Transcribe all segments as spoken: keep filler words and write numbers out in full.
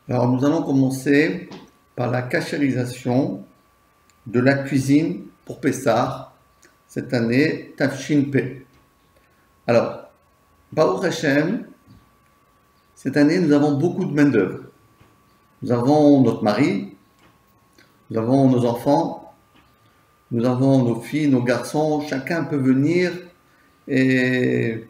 Alors, nous allons commencer par la cachérisation de la cuisine pour Pessah, cette année, Tafshin P. Alors, Baruch Hashem, cette année, nous avons beaucoup de main-d'œuvre. Nous avons notre mari, nous avons nos enfants, nous avons nos filles, nos garçons, chacun peut venir et,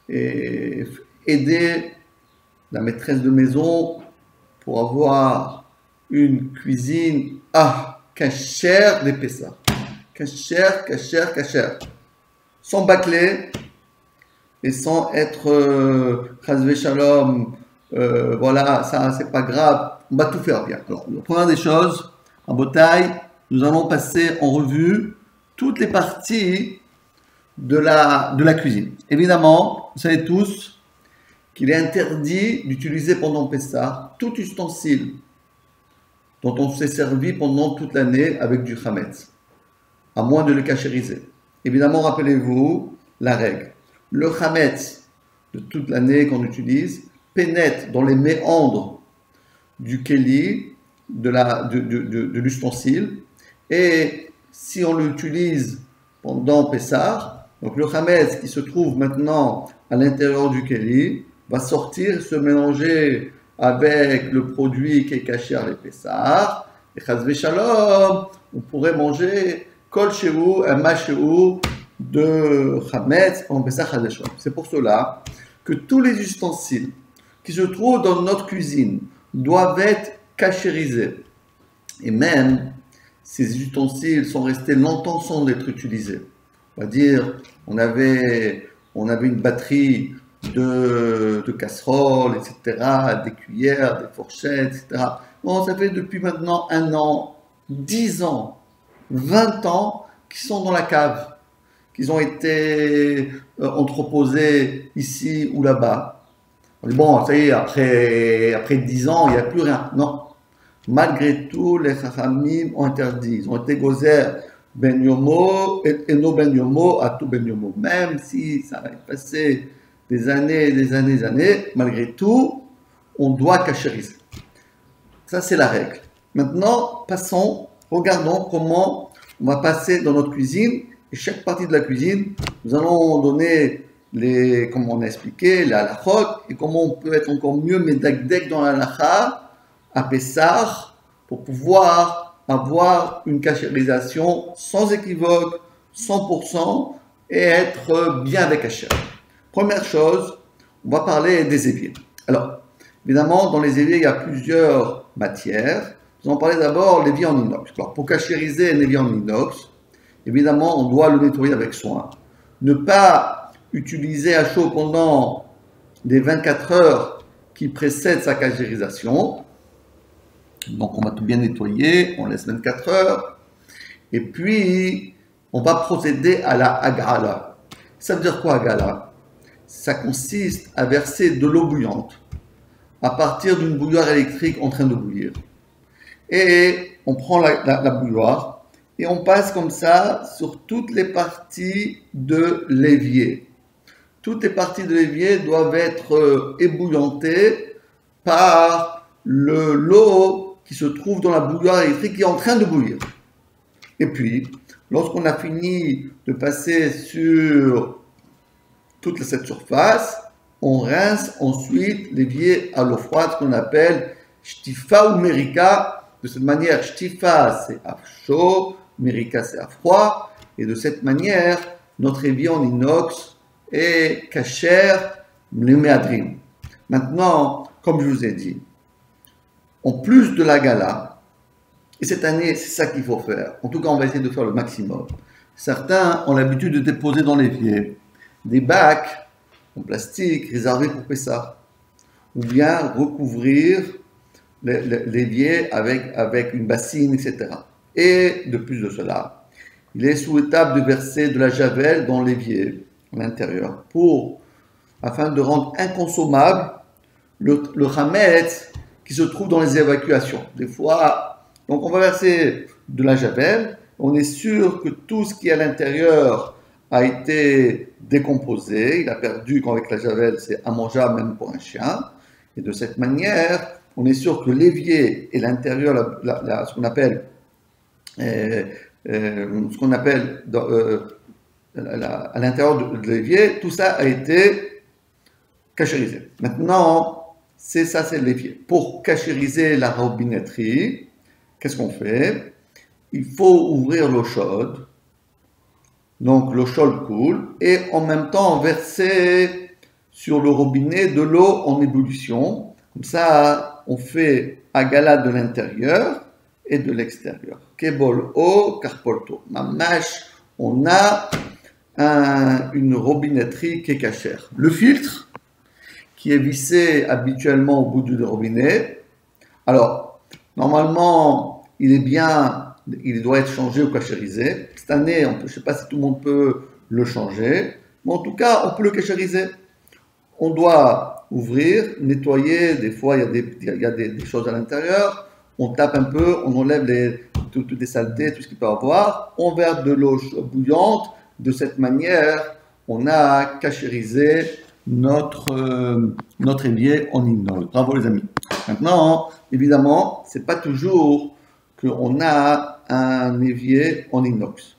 et aider la maîtresse de maison pour avoir une cuisine ah, cachère des Pessah. Cachère, cachère, cachère. Sans bâcler et sans être euh, Chazvé Shalom, euh, voilà, ça c'est pas grave, on va tout faire bien. Alors, la première des choses, en bataille, nous allons passer en revue toutes les parties de la, de la cuisine. Évidemment, vous savez tous qu'il est interdit d'utiliser pendant Pessah tout ustensile dont on s'est servi pendant toute l'année avec du chametz, à moins de le cachériser. Évidemment, rappelez-vous la règle. Le chametz de toute l'année qu'on utilise pénètre dans les méandres du keli, de, la, de, de, de, de l'ustensile, et si on l'utilise pendant Pessah, donc le chametz qui se trouve maintenant à l'intérieur du keli va sortir, se mélanger avec le produit qui est caché à l'Pessah, et Chazvé Shalom, on pourrait manger kol shehu, un mashehu de chametz pendant Pessah Chazvé Shalom. C'est pour cela que tous les ustensiles qui se trouvent dans notre cuisine doivent être cachérisés. Et même, ces ustensiles sont restés longtemps sans être utilisés. On va dire, on avait, on avait une batterie de, de casseroles, et cetera, des cuillères, des fourchettes, et cetera. Bon, ça fait depuis maintenant un an, dix ans, vingt ans qu'ils sont dans la cave, qu'ils ont été euh, entreposés ici ou là-bas. On dit, bon, ça y est, après, après dix ans, il n'y a plus rien. Non. Malgré tout, les Chachamim ont interdit. Ils ont été gozer ben yomo et no ben yomo à tout ben yomo. Même si ça va passer des années, des années, des années, malgré tout, on doit cachériser. Ça, c'est la règle. Maintenant, passons, regardons comment on va passer dans notre cuisine. Et chaque partie de la cuisine, nous allons donner les, comme on a expliqué, la halachot, et comment on peut être encore mieux médagdek dans la halacha à Pessah pour pouvoir avoir une cachérisation sans équivoque, cent pour cent, et être bien avec Hachem. Première chose, on va parler des éviers. Alors, évidemment, dans les éviers, il y a plusieurs matières. Nous allons parler d'abord de l'évier en inox. Alors, pour cachériser un évier en inox, évidemment, on doit le nettoyer avec soin. Ne pas utiliser à chaud pendant les vingt-quatre heures qui précèdent sa cachérisation. Donc, on va tout bien nettoyer, on laisse vingt-quatre heures. Et puis, on va procéder à la agala. Ça veut dire quoi, agala? Ça consiste à verser de l'eau bouillante à partir d'une bouilloire électrique en train de bouillir. Et on prend la, la, la bouilloire et on passe comme ça sur toutes les parties de l'évier. Toutes les parties de l'évier doivent être euh, ébouillantées par le, l'eau qui se trouve dans la bouilloire électrique qui est en train de bouillir. Et puis, lorsqu'on a fini de passer sur toute cette surface, on rince ensuite l'évier à l'eau froide, ce qu'on appelle shtifa ou merika. De cette manière, shtifa c'est à chaud, merika c'est à froid, et de cette manière, notre évier en inox est kasher le méadrim. Maintenant, comme je vous ai dit, en plus de la gala, et cette année, c'est ça qu'il faut faire. En tout cas, on va essayer de faire le maximum. Certains ont l'habitude de déposer dans l'évier des bacs en plastique réservés pour Pessah, ou bien recouvrir l'évier avec, avec une bassine, et cetera. Et de plus de cela, il est souhaitable de verser de la javel dans l'évier à l'intérieur, pour, afin de rendre inconsommable le, le chametz qui se trouve dans les évacuations. Des fois, donc on va verser de la javel, on est sûr que tout ce qui est à l'intérieur a été décomposé, il a perdu, quand avec la javel, c'est immangeable même pour un chien, Et de cette manière, on est sûr que l'évier et l'intérieur, la, la, la, ce qu'on appelle, euh, euh, ce qu'on appelle dans, euh, la, la, à l'intérieur de, de l'évier, tout ça a été cachérisé. Maintenant, c'est ça, c'est l'évier. Pour cachériser la robinetterie, qu'est-ce qu'on fait? Il faut ouvrir l'eau chaude. Donc l'eau chaude coule et en même temps verser sur le robinet de l'eau en ébullition. Comme ça, on fait agala de l'intérieur et de l'extérieur. Kebol o, karpolto. Mamash, on a un, une robinetterie qui est cachère. Le filtre, qui est vissé habituellement au bout du robinet. Alors, normalement, il est bien, il doit être changé ou cachérisé. Cette année, on peut, je ne sais pas si tout le monde peut le changer, mais en tout cas, on peut le cachériser. On doit ouvrir, nettoyer, des fois, il y a des, il y a des, des choses à l'intérieur, on tape un peu, on enlève les, toutes les saletés, tout ce qu'il peut y avoir, on verse de l'eau bouillante. De cette manière, on a cachérisé notre, euh, notre évier en inox. Bravo les amis. Maintenant, évidemment, c'est pas toujours qu'on a un évier en inox.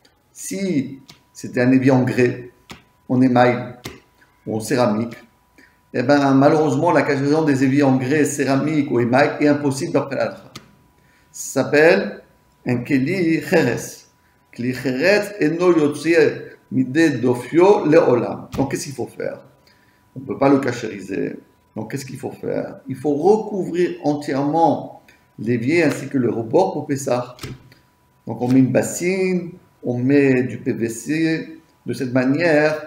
Si c'était un évier en grès, en émail ou en céramique, eh ben, malheureusement, la cachérisation des éviers en grès, céramique ou émail est impossible d'après la loi. Ça s'appelle un keli cheres. Keli cheres eno yotzie mide dofio leolam. Donc, qu'est-ce qu'il faut faire? On ne peut pas le cachériser. Donc, qu'est-ce qu'il faut faire? Il faut recouvrir entièrement l'évier ainsi que le rebord pour Pessah. Donc, on met une bassine, on met du P V C. De cette manière,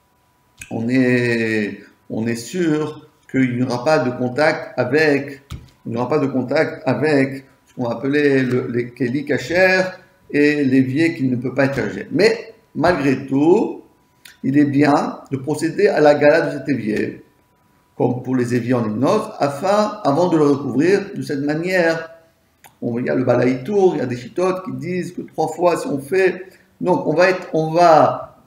on est, on est sûr qu'il n'y aura pas de contact avec, il n'y aura pas de contact avec ce qu'on va appeler le, les keli cachères et l'évier qui ne peut pas être cachéré. Mais, malgré tout, il est bien de procéder à la gala de cet évier, comme pour les éviers en inox, afin, avant de le recouvrir, de cette manière, on, il y a le balaïtour, il y a des chitotes qui disent que trois fois si on fait, donc on va être, on va,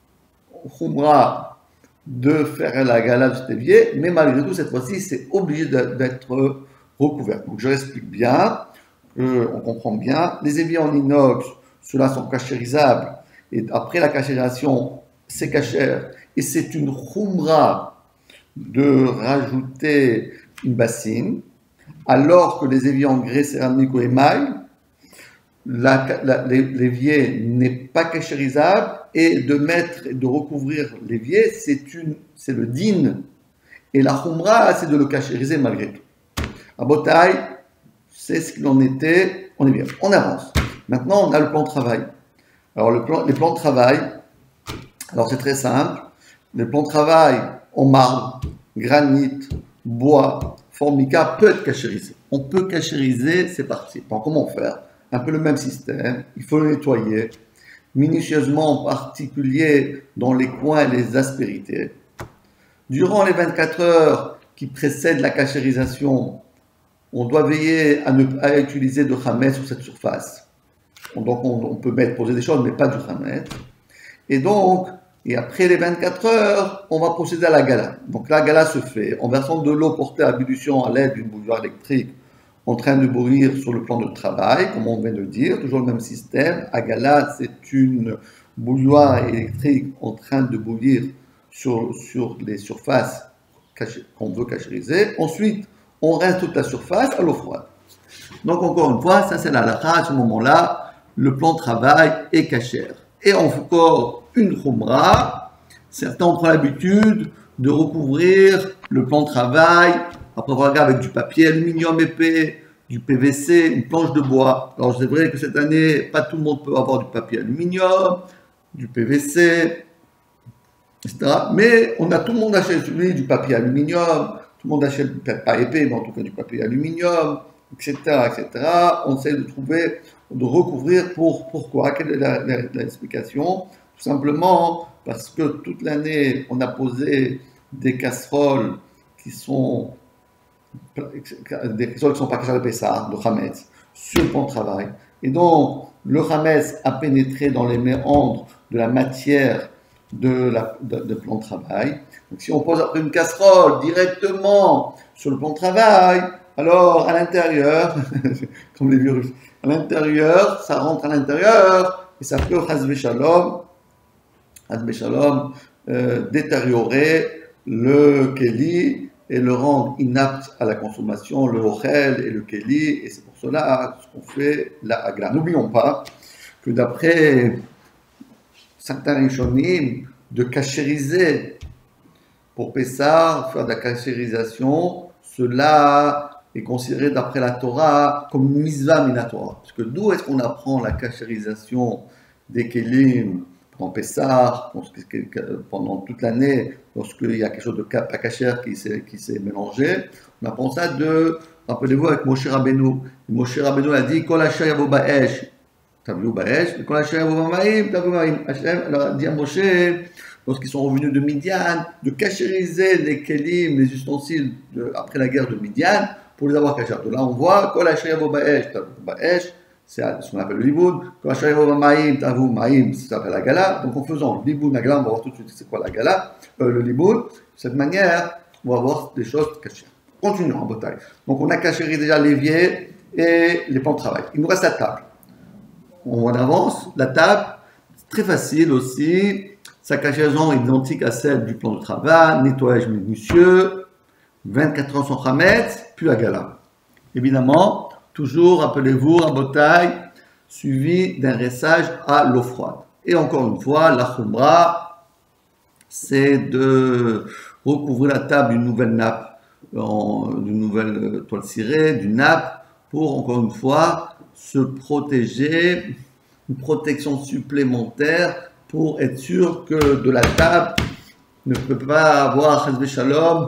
on de faire la gala de cet évier, mais malgré tout, cette fois-ci, c'est obligé d'être recouvert. Donc je explique bien, euh, on comprend bien, les éviers en inox, ceux-là sont cachérisables, et après la cachérisation, c'est cachère, et c'est une khumra de rajouter une bassine, alors que les éviers en grès, céramique ou émail, l'évier n'est pas cachérisable, et de mettre et de recouvrir l'évier, c'est le din, et la khumra, c'est de le cachériser malgré tout. À Botaï, c'est ce qu'il en était, on est bien, on avance. Maintenant, on a le plan de travail. Alors, le plan, les plans de travail, alors c'est très simple. Le plan de travail en marbre, granit, bois, formica peut être cachérisé. On peut cachériser, c'est parti. Bon, comment faire? Un peu le même système. Il faut le nettoyer minutieusement, en particulier dans les coins et les aspérités. Durant les vingt-quatre heures qui précèdent la cachérisation, on doit veiller à ne pas utiliser de khamet sur cette surface. Donc on, on peut mettre, poser des choses, mais pas du khamet. Et donc, et après les vingt-quatre heures, on va procéder à la gala. Donc la gala se fait en versant de l'eau portée à ébullition à l'aide d'une bouilloire électrique en train de bouillir sur le plan de travail, comme on vient de le dire, toujours le même système. À gala, c'est une bouilloire électrique en train de bouillir sur, sur les surfaces qu'on veut cachériser. Ensuite, on rince toute la surface à l'eau froide. Donc encore une fois, ça c'est la halakha, à ce moment-là, le plan de travail est cachère. Et encore une khumra, certains ont pris l'habitude de recouvrir le plan de travail, après avoir regardé avec du papier aluminium épais, du P V C, une planche de bois. Alors c'est vrai que cette année, pas tout le monde peut avoir du papier aluminium, du P V C, et cetera. Mais on a tout le monde achète lui du papier aluminium, tout le monde achète peut-être pas épais, mais en tout cas du papier aluminium, et cetera, et cetera. On essaie de trouver, de recouvrir pour pourquoi. Quelle est l'explication? Tout simplement parce que toute l'année, on a posé des casseroles qui sont des casseroles qui sont pas cachées de Pessah, de Hametz, sur le plan de travail. Et donc, le Hametz a pénétré dans les méandres de la matière de la de, de plan de travail. Donc, si on pose après une casserole directement sur le plan de travail, alors à l'intérieur, comme les virus, à l'intérieur, ça rentre à l'intérieur et ça peut, chas v'shalom, chas v'shalom, euh, détériorer le keli et le rendre inapte à la consommation, le ochel et le keli, et c'est pour cela ce qu'on fait la hagla. N'oublions pas que d'après certains rishonim, de cachériser pour Pessah, faire de la cachérisation, cela est considéré d'après la Torah comme une mitzvah minatora. Parce que d'où est-ce qu'on apprend la cachérisation des kelim pendant Pessah, pendant toute l'année, lorsqu'il y a quelque chose de pas caché qui s'est, qui s'est mélangé? On apprend ça de, rappelez-vous, avec Moshe Rabbeinu. Moshe Rabbeinu a dit Kol asher yavo ba'esh, taviu ba'esh, Kol asher yavo ba'maim, taviu ba'maim. Hashem alors a dit à Moshe, lorsqu'ils sont revenus de Midian, de cachériser les kelim, les ustensiles de, après la guerre de Midian, pour les avoir cachés. Donc là, on voit Kol asher yavo ba'esh, taviu ba'esh, c'est ce qu'on appelle le liboun. Kol asher yavo ba'maim, taviu ma'im, ça s'appelle la gala. Donc en faisant le liboun, la gala, on va voir tout de suite c'est quoi la gala, euh, le liboun. De cette manière, on va voir des choses cachées. Continuons en bataille. Donc on a cachérisé déjà l'évier et les plans de travail. Il nous reste la table. On avance. La table, c'est très facile aussi. Sa cacheraison est identique à celle du plan de travail. Nettoyage minutieux. vingt-quatre heures sans chametz, puis la gala. Évidemment, toujours, rappelez-vous, un bataille suivi d'un ressage à l'eau froide. Et encore une fois, la khumra, c'est de recouvrir la table d'une nouvelle nappe, d'une nouvelle toile cirée, d'une nappe, pour encore une fois se protéger, une protection supplémentaire pour être sûr que de la table ne peut pas avoir chas v'shalom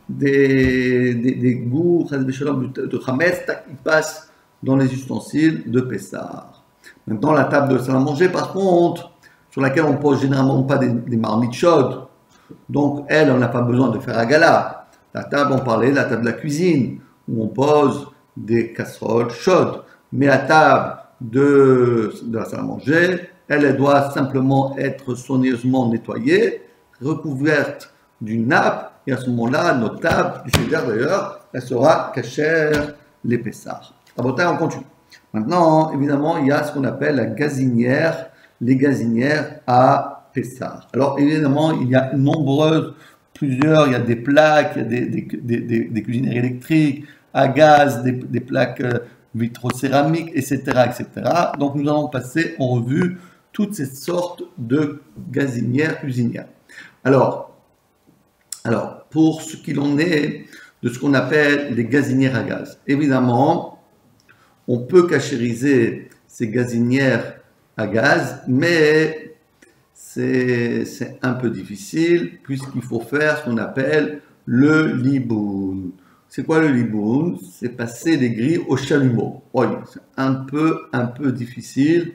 des, des, des goûts chas v'shalom de chametz qui passent dans les ustensiles de Pessah. Maintenant la table de salle à manger par contre, sur laquelle on pose généralement pas des, des marmites chaudes, donc elle on n'a pas besoin de faire agala. La table, on parlait de la table de la cuisine, où on pose des casseroles chaudes. Mais la table de, de la salle à manger, elle, elle doit simplement être soigneusement nettoyée, recouverte d'une nappe, et à ce moment-là, notre table, du chéder d'ailleurs, elle sera cachère les Pessah. À bataille, on continue. Maintenant, évidemment, il y a ce qu'on appelle la gazinière, les gazinières à Pessah. Alors, évidemment, il y a nombreuses plusieurs, il y a des plaques, il y a des, des, des, des, des cuisinières électriques, à gaz, des, des plaques euh, vitrocéramiques, et cetera, et cetera. Donc nous allons passer en revue toutes ces sortes de gazinières, cuisinières. Alors, alors pour ce qu'il en est de ce qu'on appelle les gazinières à gaz, évidemment, on peut cachériser ces gazinières à gaz, mais c'est un peu difficile puisqu'il faut faire ce qu'on appelle le liboun. C'est quoi le liboun? C'est passer les grilles au chalumeau. Oui, c'est un peu, un peu difficile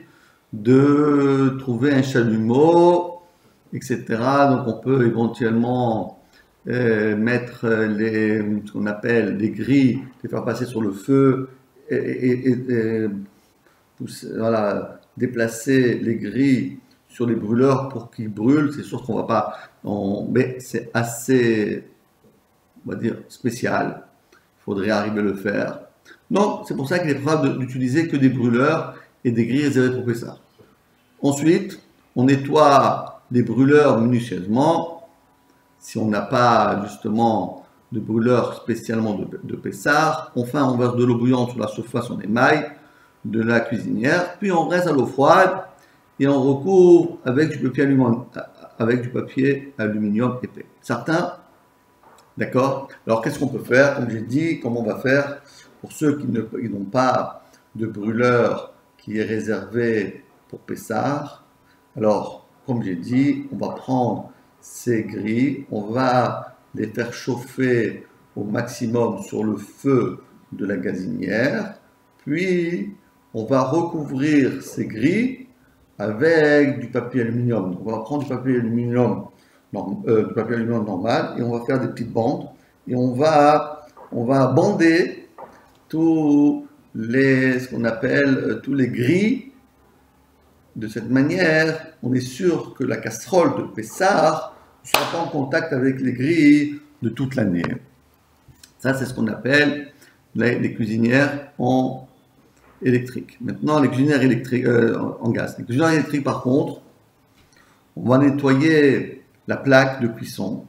de trouver un chalumeau, et cetera. Donc on peut éventuellement euh, mettre les, ce qu'on appelle les grilles, les faire passer sur le feu et, et, et, et pousser, voilà, déplacer les grilles sur les brûleurs pour qu'ils brûlent. C'est sûr qu'on va pas, on, mais c'est assez, on va dire, spécial. Il faudrait arriver à le faire. Donc, c'est pour ça qu'il est préférable d'utiliser que des brûleurs et des grilles réservées pour Pessah. Ensuite, on nettoie les brûleurs minutieusement. Si on n'a pas justement de brûleur spécialement de, de Pessah, enfin on verse de l'eau bouillante sur la surface en émail de la cuisinière, puis on reste à l'eau froide et on recouvre avec du papier aluminium, avec du papier aluminium épais. Certains, d'accord? Alors qu'est-ce qu'on peut faire? Comme j'ai dit, comment on va faire pour ceux qui n'ont pas de brûleur qui est réservé pour Pessah? Alors, comme j'ai dit, on va prendre ces grilles, on va les faire chauffer au maximum sur le feu de la gazinière, puis on va recouvrir ces grilles avec du papier aluminium. Donc, on va prendre du papier aluminium, non, euh, du papier aluminium normal et on va faire des petites bandes et on va, on va bander tous les, ce qu'on appelle euh, tous les grilles. De cette manière, on est sûr que la casserole de Pessah ne sera pas en contact avec les grilles de toute l'année. Ça, c'est ce qu'on appelle les, les cuisinières en électrique. Maintenant, les cuisinières électriques euh, en gaz. Les cuisinières électriques, par contre, on va nettoyer la plaque de cuisson.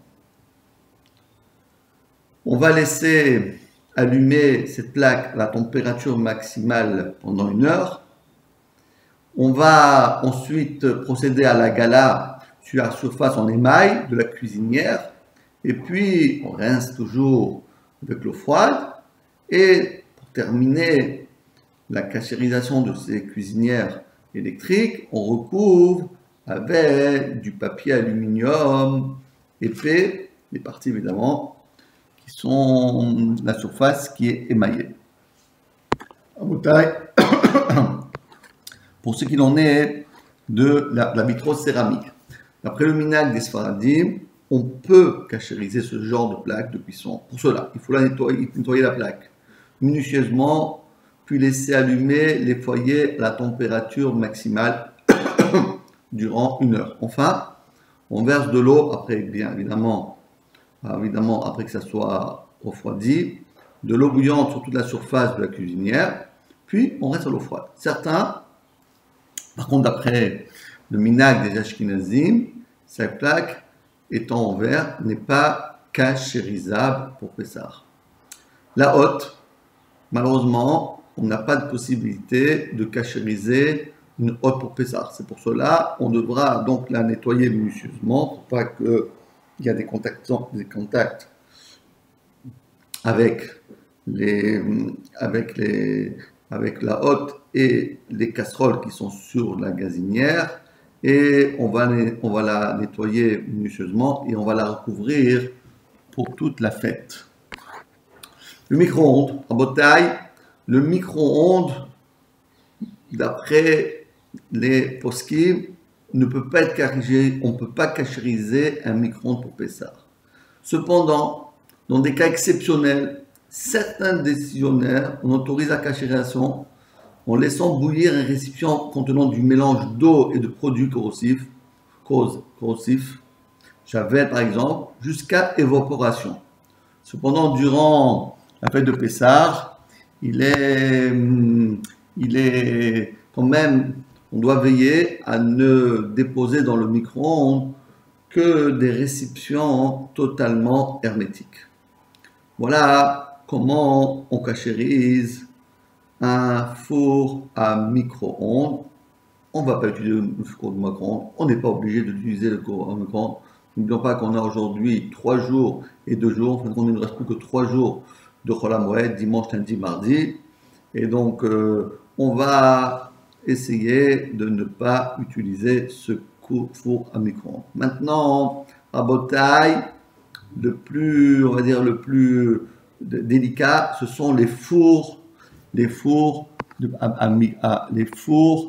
On va laisser allumer cette plaque à la température maximale pendant une heure. On va ensuite procéder à la gala sur la surface en émail de la cuisinière. Et puis, on rince toujours avec l'eau froide. Et pour terminer la cachérisation de ces cuisinières électriques, on recouvre avec du papier aluminium épais, les parties évidemment qui sont la surface qui est émaillée. Pour ce qu'il en est de la, la vitrocéramique. D'après le minhag des Sfaradim, on peut cachériser ce genre de plaque de cuisson. Pour cela, il faut la nettoyer, nettoyer la plaque minutieusement, puis laisser allumer les foyers à la température maximale durant une heure. Enfin, on verse de l'eau, après bien évidemment, évidemment après que ça soit refroidi, de l'eau bouillante sur toute la surface de la cuisinière, puis on reste à l'eau froide. Certains, par contre d'après le minhag des Ashkenazim, cette plaque étant en verre n'est pas cachérisable pour Pessah. La haute, malheureusement, on n'a pas de possibilité de cachériser une hotte pour Pessah. C'est pour cela on devra donc la nettoyer minutieusement pour pas qu'il y ait des contacts, des contacts avec, les, avec, les, avec la hotte et les casseroles qui sont sur la gazinière. Et on va, on va la nettoyer minutieusement et on va la recouvrir pour toute la fête. Le micro-ondes, en bataille, le micro-ondes, d'après les poskim, ne peut pas être cachéré, on ne peut pas cachériser un micro-ondes pour Pessah. Cependant, dans des cas exceptionnels, certains décisionnaires on autorise la cachérisation en laissant bouillir un récipient contenant du mélange d'eau et de produits corrosifs, corrosifs, javel par exemple, jusqu'à évaporation. Cependant, durant la fête de Pessah, il est, il est quand même, on doit veiller à ne déposer dans le micro-ondes que des récipients totalement hermétiques. Voilà comment on cachérise un four à micro-ondes. On ne va pas utiliser le four de micro-ondes, on n'est pas obligé d'utiliser le four à micro-ondes. N'oublions pas qu'on a aujourd'hui trois jours et deux jours, enfin, il ne reste plus que trois jours de Chol HaMoed, dimanche, lundi, mardi. Et donc, euh, on va essayer de ne pas utiliser ce four à micro-ondes. Maintenant, à Botaï, le plus, on va dire, le plus délicat, ce sont les fours, les fours, de, à, à, à, les fours,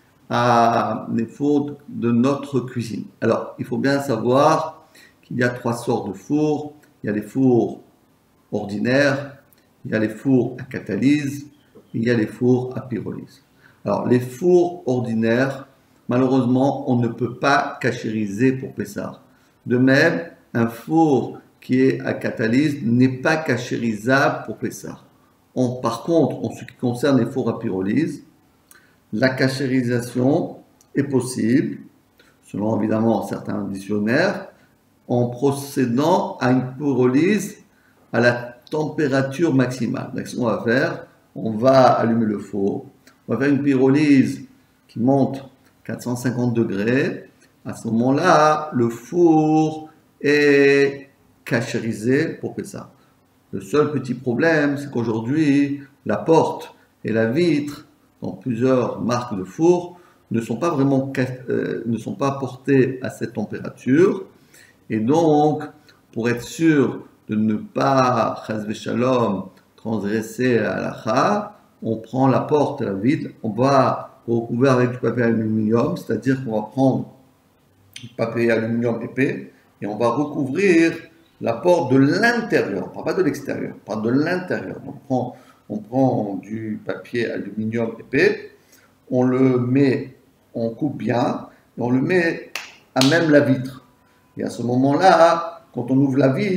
à, les fours de notre cuisine. Alors, il faut bien savoir qu'il y a trois sortes de fours. Il y a les fours ordinaires, il y a les fours à catalyse, il y a les fours à pyrolyse. Alors, les fours ordinaires, malheureusement, on ne peut pas cachériser pour Pessah. De même, un four qui est à catalyse n'est pas cachérisable pour Pessah. On, par contre, en ce qui concerne les fours à pyrolyse, la cachérisation est possible, selon évidemment certains dictionnaires, en procédant à une pyrolyse à la température maximale. Donc, ce qu'on va faire, on va allumer le four, on va faire une pyrolyse qui monte quatre cent cinquante degrés. À ce moment-là, le four est cachérisé pour Pessah. Le seul petit problème, c'est qu'aujourd'hui, la porte et la vitre, dans plusieurs marques de fours, ne sont pas vraiment euh, ne sont pas portées à cette température. Et donc, pour être sûr de ne pas, chas v'shalom, transgresser à l'halakha, on prend la porte et la vitre, on va recouvrir avec du papier aluminium, c'est-à-dire qu'on va prendre du papier aluminium épais et on va recouvrir la porte de l'intérieur, pas de l'extérieur, pas de l'intérieur. On prend, on prend du papier aluminium épais, on le met, on coupe bien, et on le met à même la vitre. Et à ce moment-là, quand on ouvre la vitre,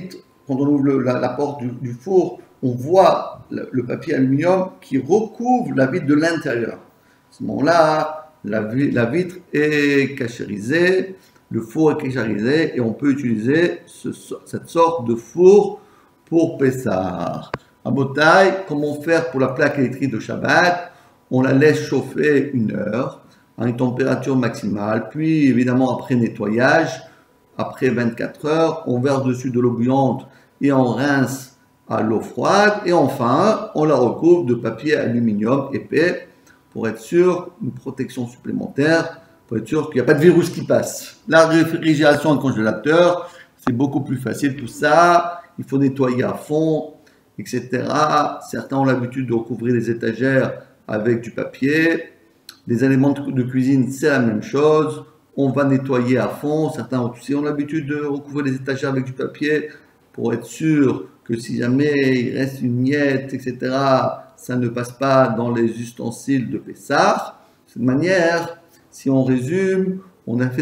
quand on ouvre le, la, la porte du, du four, on voit le, le papier aluminium qui recouvre la vitre de l'intérieur. À ce moment-là, la, la vitre est cachérisée, le four est cachérisé et on peut utiliser ce, cette sorte de four pour Pessah. À Botaï, comment faire pour la plaque électrique de Shabbat? On la laisse chauffer une heure à une température maximale, puis évidemment après nettoyage, après vingt-quatre heures, on verse dessus de l'eau bouillante et on rince à l'eau froide, et enfin on la recouvre de papier aluminium épais pour être sûr, une protection supplémentaire, pour être sûr qu'il n'y a pas de virus qui passe. La réfrigération et le congélateur, c'est beaucoup plus facile tout ça, il faut nettoyer à fond, et cetera. Certains ont l'habitude de recouvrir les étagères avec du papier. Les éléments de cuisine, c'est la même chose. On va nettoyer à fond. Certains aussi ont l'habitude de recouvrir les étagères avec du papier pour être sûr que si jamais il reste une miette, et cetera, ça ne passe pas dans les ustensiles de Pessah. De cette manière, si on résume, on a fait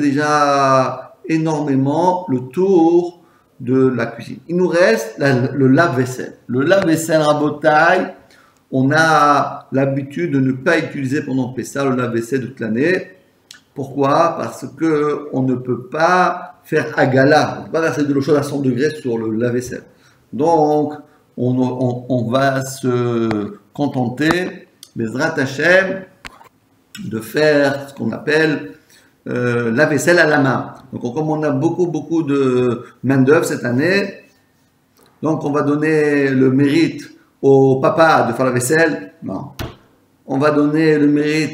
déjà énormément le tour de la cuisine. Il nous reste la, le lave-vaisselle. Le lave-vaisselle à Botaï, on a l'habitude de ne pas utiliser pendant Pessah le lave-vaisselle toute l'année. Pourquoi? Parce qu'on ne peut pas faire agala, on ne peut pas verser de l'eau chaude à cent degrés sur le lave-vaisselle. Donc, on, on, on va se contenter, Bezrat Hashem, de faire ce qu'on appelle euh, la vaisselle à la main. Donc, comme on a beaucoup, beaucoup de main-d'œuvre cette année, donc on va donner le mérite au papa de faire la vaisselle. Non. On va donner le mérite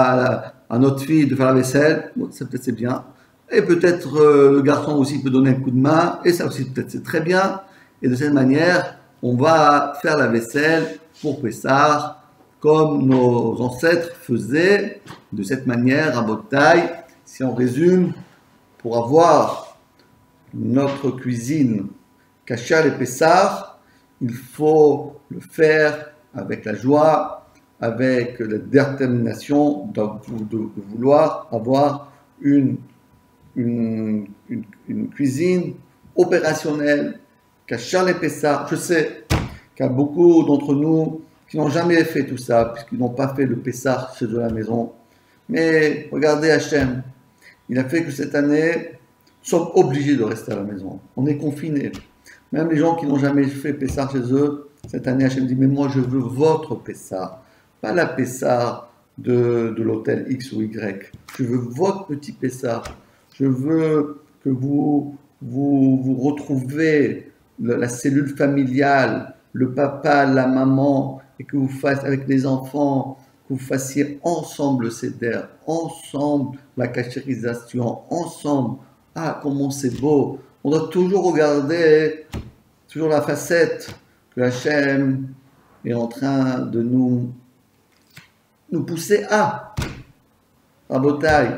à, à notre fille de faire la vaisselle. Bon, ça peut-être c'est bien. Et peut-être euh, le garçon aussi peut donner un coup de main. Et ça aussi peut-être c'est très bien. Et de cette manière, on va faire la vaisselle pour Pessah, comme nos ancêtres faisaient de cette manière à Botaï. Si on résume, pour avoir notre cuisine cachère et Pessah, il faut le faire avec la joie, avec la détermination de, de, de vouloir avoir une, une, une, une cuisine opérationnelle, cachère et Pessah. Je sais qu'il y a beaucoup d'entre nous qui n'ont jamais fait tout ça, puisqu'ils n'ont pas fait le Pessah chez eux à la maison. Mais regardez Hachem, il a fait que cette année, nous sommes obligés de rester à la maison. On est confinés. Même les gens qui n'ont jamais fait Pessah chez eux, cette année, Hachem dit, mais moi je veux votre Pessah, pas la Pessah de, de l'hôtel X ou Y. Je veux votre petit Pessah. Je veux que vous vous, vous retrouvez la, la cellule familiale, le papa, la maman, et que vous fassiez avec les enfants, que vous fassiez ensemble le seder, ensemble la cachérisation, ensemble. Ah, comment c'est beau! On doit toujours regarder, toujours la facette que Hachem est en train de nous, nous pousser à, à Botaï.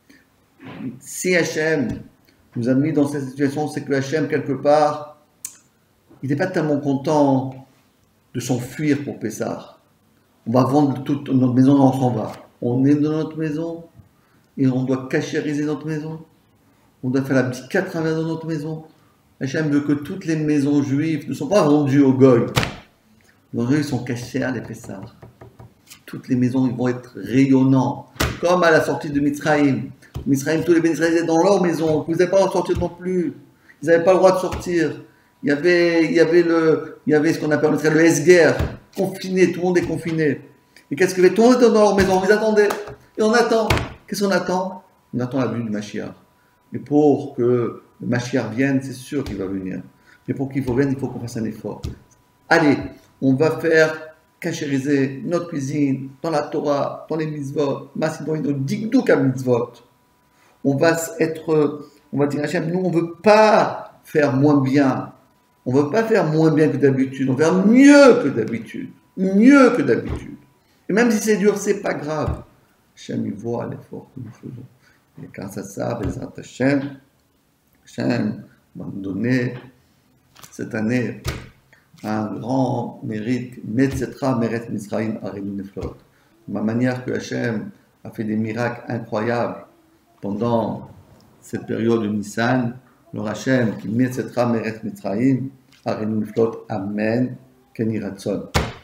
Si Hachem nous a mis dans cette situation, c'est que Hachem, quelque part, il n'est pas tellement content de s'enfuir pour Pessah. On va vendre toute notre maison, on s'en va. On est dans notre maison et on doit cachériser notre maison. On doit faire la petite à travers dans notre maison. Hachem veut que toutes les maisons juives ne sont pas vendues au goy. Les gens, ils sont cachés à les Pessah. Toutes les maisons, ils vont être rayonnants. Comme à la sortie de Mitzrayim. Mitzrayim, tous les Bénisraël étaient dans leur maison. Vous n'avez pas le droit de sortir non plus. Ils n'avaient pas le droit de sortir. Il y avait, il y avait, le, il y avait ce qu'on appelle le Esguer. Confiné, tout le monde est confiné. Et qu'est-ce que fait? Tout le monde est dans leur maison. Ils attendaient. Et on attend. Qu'est-ce qu'on attend? On attend la venue du Mashiach. Et pour que le Mashiach vienne, c'est sûr qu'il va venir. Mais pour qu'il vienne, il faut qu'on fasse un effort. Allez, on va faire cachériser notre cuisine dans la Torah, dans les mitzvot, dans les digdouk à mitzvot. On va être, on va dire Hachem, nous on ne veut pas faire moins bien. On ne veut pas faire moins bien que d'habitude. On veut faire mieux que d'habitude. Mieux que d'habitude. Et même si c'est dur, c'est pas grave. Hachem, il voit l'effort que nous faisons. Et grâce à ça, Bezrat Hashem, Hashem va nous donner cette année un grand mérite, Metzetra Meret Mizraim Arenu Neflot. De la manière que Hashem a fait des miracles incroyables pendant cette période de Nissan, le Hashem qui Metzetra Meret Mizraim, Amen, Kenny Ratson.